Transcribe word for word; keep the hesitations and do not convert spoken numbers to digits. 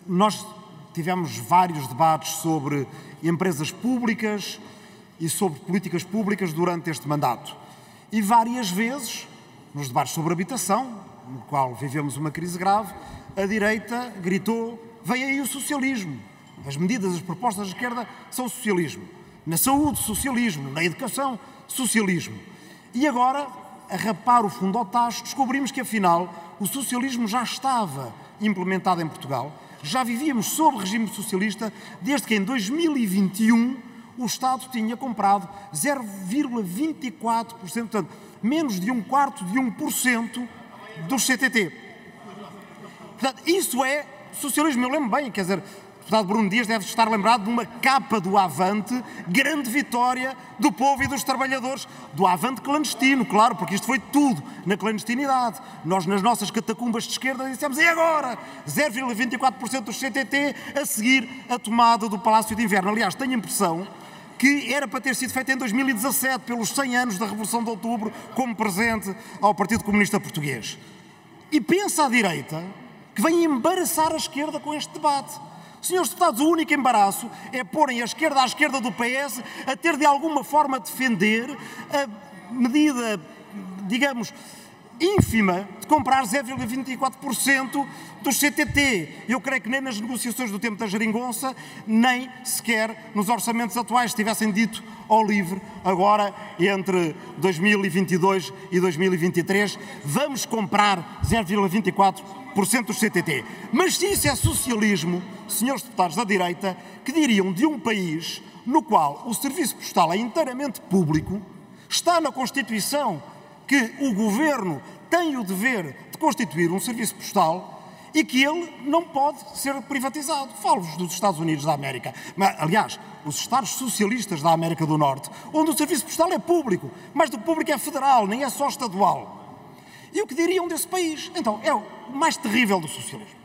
nós tivemos vários debates sobre empresas públicas e sobre políticas públicas durante este mandato. E várias vezes, nos debates sobre habitação, no qual vivemos uma crise grave, a direita gritou: vem aí o socialismo. As medidas, as propostas da esquerda são socialismo. Na saúde, socialismo. Na educação, socialismo. E agora, a rapar o fundo ao tacho, descobrimos que, afinal, o socialismo já estava implementado em Portugal. Já vivíamos sob regime socialista desde que, em dois mil e vinte e um, o Estado tinha comprado zero vírgula vinte e quatro por cento, portanto, menos de um quarto de um por cento dos C T T. Portanto, isso é socialismo. Eu lembro bem, quer dizer, o deputado Bruno Dias deve estar lembrado de uma capa do Avante, grande vitória do povo e dos trabalhadores, do Avante clandestino, claro, porque isto foi tudo na clandestinidade. Nós, nas nossas catacumbas de esquerda, dissemos: e agora? zero vírgula vinte e quatro por cento dos C T T a seguir a tomada do Palácio de Inverno. Aliás, tenho a impressão que era para ter sido feita em dois mil e dezassete, pelos cem anos da Revolução de Outubro, como presente ao Partido Comunista Português. E pensa a direita que vem embaraçar a esquerda com este debate. Senhores deputados, o único embaraço é porem a esquerda à esquerda do P S a ter de alguma forma a defender a medida, digamos, ínfima de comprar zero vírgula vinte e quatro por cento dos C T T. Eu creio que nem nas negociações do tempo da geringonça, nem sequer nos orçamentos atuais, se tivessem dito ao livre, agora entre dois mil e vinte e dois e dois mil e vinte e três, vamos comprar zero vírgula vinte e quatro por cento dos C T T. Mas se isso é socialismo, senhores deputados da direita, que diriam de um país no qual o serviço postal é inteiramente público, está na Constituição que o Governo tem o dever de constituir um serviço postal e que ele não pode ser privatizado. Falo-vos dos Estados Unidos da América. Mas, aliás, os Estados socialistas da América do Norte, onde o serviço postal é público, mais do que público é federal, nem é só estadual. E o que diriam desse país? Então, é o mais terrível do socialismo.